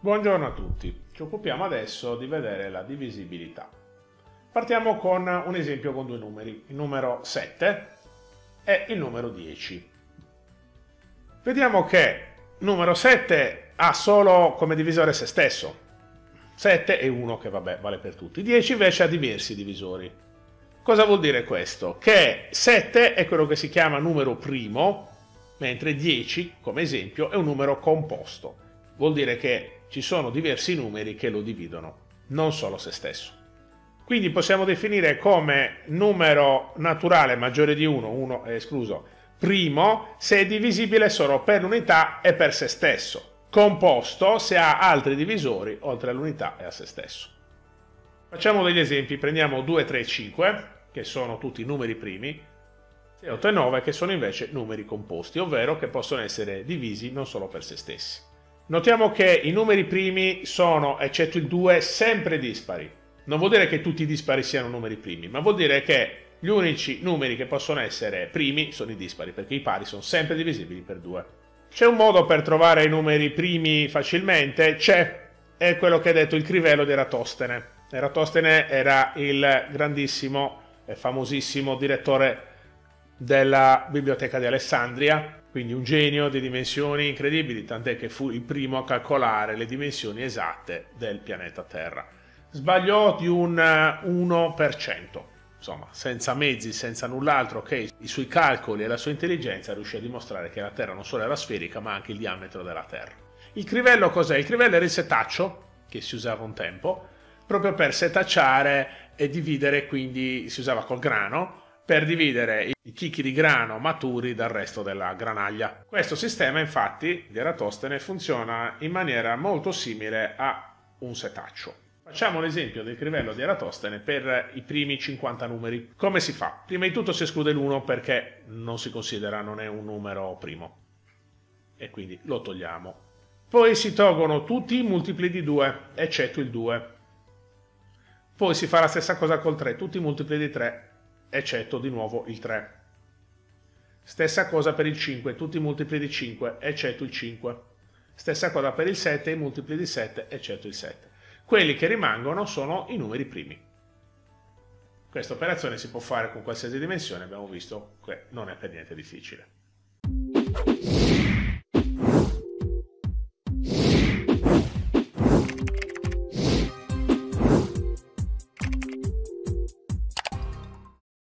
Buongiorno a tutti, ci occupiamo adesso di vedere la divisibilità. Partiamo con un esempio con due numeri, il numero 7 e il numero 10. Vediamo che il numero 7 ha solo come divisore se stesso, 7 e 1 che vabbè vale per tutti, 10 invece ha diversi divisori. Cosa vuol dire questo? Che 7 è quello che si chiama numero primo, mentre 10, come esempio, è un numero composto. Vuol dire che ci sono diversi numeri che lo dividono, non solo se stesso. Quindi possiamo definire come numero naturale maggiore di 1, 1 è escluso, primo se è divisibile solo per l'unità e per se stesso, composto se ha altri divisori oltre all'unità e a se stesso. Facciamo degli esempi, prendiamo 2, 3 e 5, che sono tutti numeri primi, 6, 8 e 9 che sono invece numeri composti, ovvero che possono essere divisi non solo per se stessi. Notiamo che i numeri primi sono, eccetto il 2, sempre dispari. Non vuol dire che tutti i dispari siano numeri primi, ma vuol dire che gli unici numeri che possono essere primi sono i dispari, perché i pari sono sempre divisibili per 2. C'è un modo per trovare i numeri primi facilmente? C'è, è quello che ha detto il crivello di Eratostene. Eratostene era il grandissimo e famosissimo direttore della Biblioteca di Alessandria, quindi un genio di dimensioni incredibili, tant'è che fu il primo a calcolare le dimensioni esatte del pianeta Terra. Sbagliò di un 1%, insomma, senza mezzi, senza null'altro che i suoi calcoli e la sua intelligenza riuscì a dimostrare che la Terra non solo era sferica, ma anche il diametro della Terra. Il crivello cos'è? Il crivello era il setaccio, che si usava un tempo, proprio per setacciare e dividere, quindi si usava col grano, per dividere i chicchi di grano maturi dal resto della granaglia. Questo sistema, infatti, di Eratostene funziona in maniera molto simile a un setaccio. Facciamo l'esempio del crivello di Eratostene per i primi 50 numeri. Come si fa? Prima di tutto si esclude l'1 perché non si considera, non è un numero primo. E quindi lo togliamo. Poi si tolgono tutti i multipli di 2, eccetto il 2. Poi si fa la stessa cosa col 3, tutti i multipli di 3, eccetto di nuovo il 3. Stessa cosa per il 5, tutti i multipli di 5, eccetto il 5. Stessa cosa per il 7, i multipli di 7, eccetto il 7. Quelli che rimangono sono i numeri primi. Questa operazione si può fare con qualsiasi dimensione, abbiamo visto che non è per niente difficile.